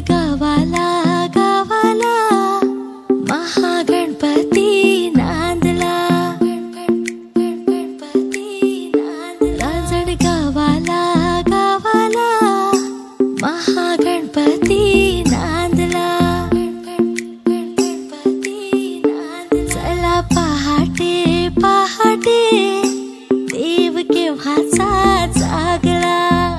गावाला गावाला महागणपती नांदला. रांजण गावाला गावाला महागणपती नांदला. चला पहाटे पहाटे देव केव्हाचा जागला.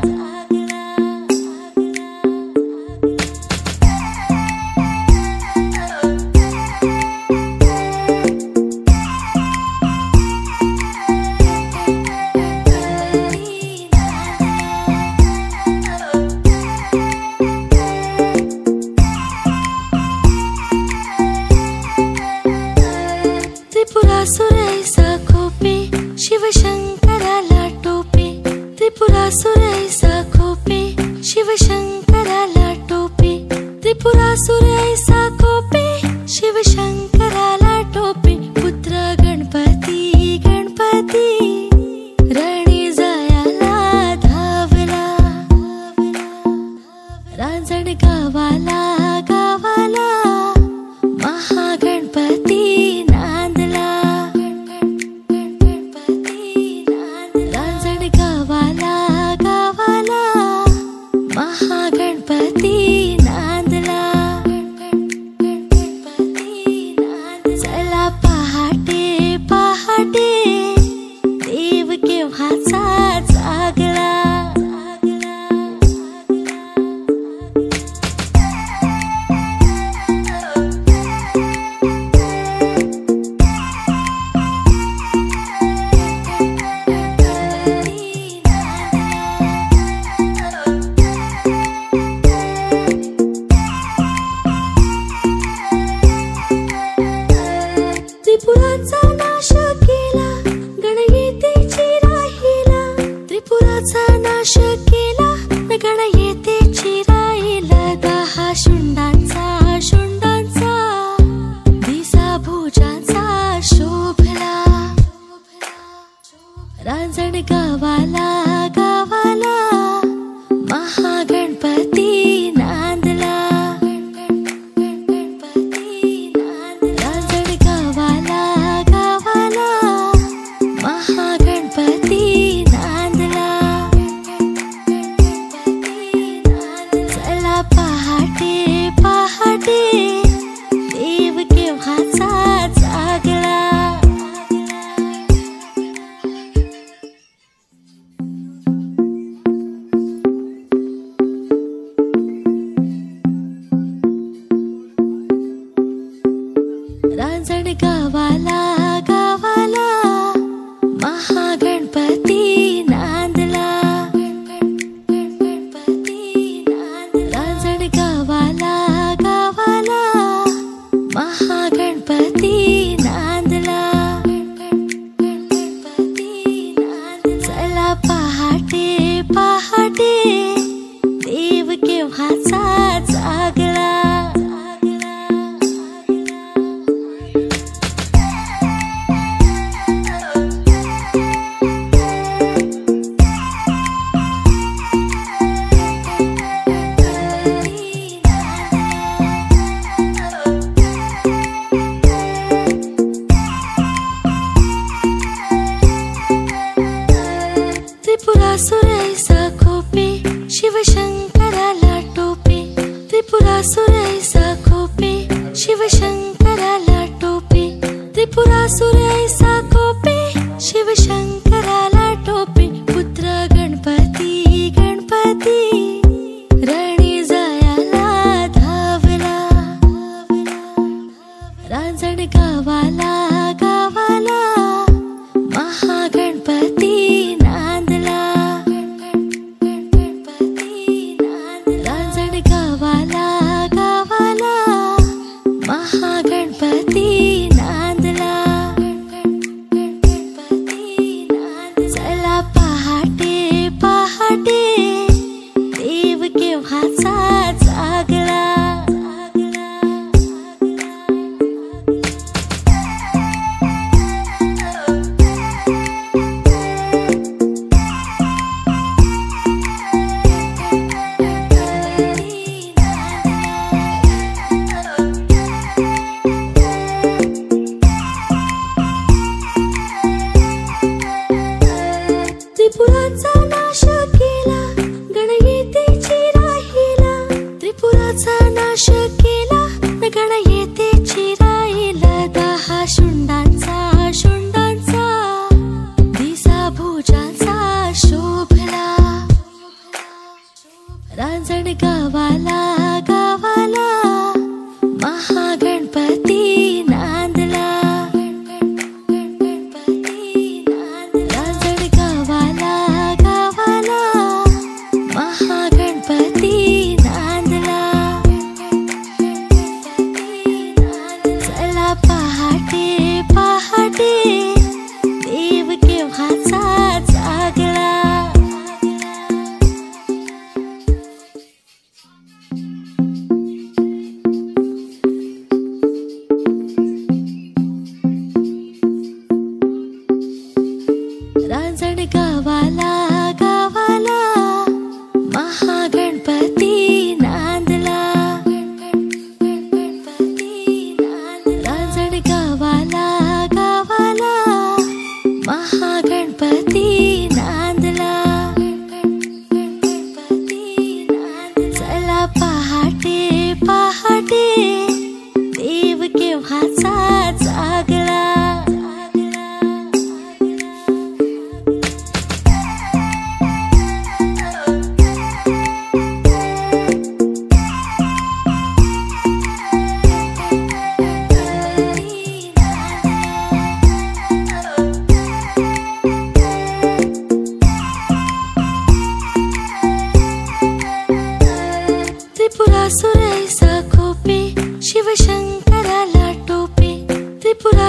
त्रिपुरासुरैसा खोपे शिवशंकराला टोपे. त्रिपुरासुरैसा खोपे शिवशंकराला टोपे. त्रिपुरासुरैसा खोपे शिवशंकराला टोपे. पुत्र गणपती गणपती रणी जायाला धावला. रांजण गावाला गावाला महागणपती नांदला. रांजण गावाला गावाला महागणपती नांदला. चला पहाटे पहाटे देव केव्हाचा जागला. त्रिपुराचा नाश केला गणयेतेची राहिला. त्रिपुराचा नाश केला गणयेतेची राहिला. 10 शुंडांचा शुंडांचा दिसा भुजांचा शोभला. रांजण गावाला गावाला महागणपती नांदला. महागणपती नांदला. चला पहाटे पहाटे देव केव्हाचा जागला. रांजण गावाला गावाला महागणपती नांदला. रांजण गावाला गावाला महागणपती नांदला. चला पहाटे पहाटे देव केव्हाचा जागला. त्रिपुरासुरैसा खोपे शिवशंकराला टोपे. त्रिपुरासुरैसा खोपे शिवशंकराला टोपे. त्रिपुरासुरैसा खोपे शिवशंकराला टोपे. पुत्र गणपती गणपती रणी जायाला धावला. रांजण गावाला गावाला महागणपती नांदला. रांजण गावाला गावाला महागणपती नांदला. चला पहाटे पहाटे देव केव्हाचा जागला.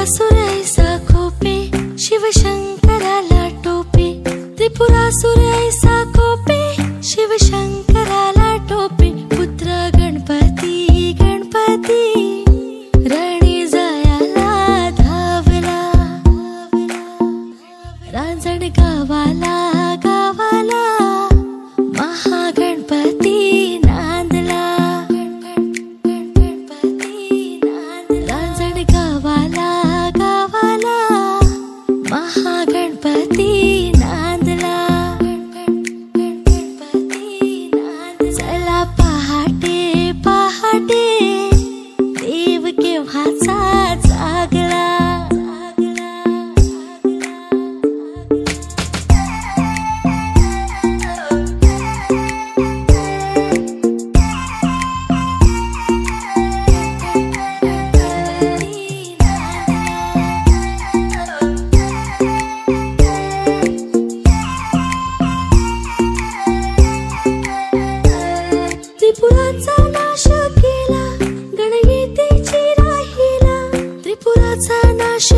त्रिपुरासुर ऐसा खोपे शिवशंकराला टोपे त्रिपुरासुर ऐसा खोपे शिवशंकराला टोपे पुत्र गणपती गणपती रणी जयाला धावला रांजण गावाला गावाला महागणपती नांदला रांजण गावाला गावाला महागणपती नांदला चला पहाटे पहाटे देव केव्हाचा जागला त्रिपुराचा नाश केला गणयतीची राहिला त्रिपुराचा नाश